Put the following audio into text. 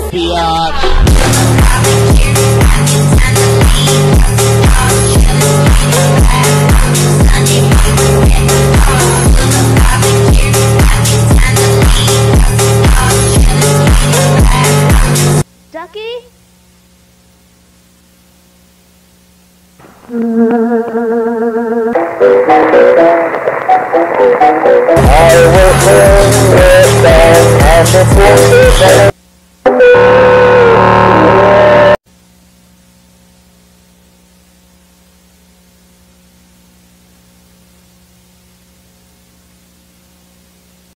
Ducky? I will sing this song and it's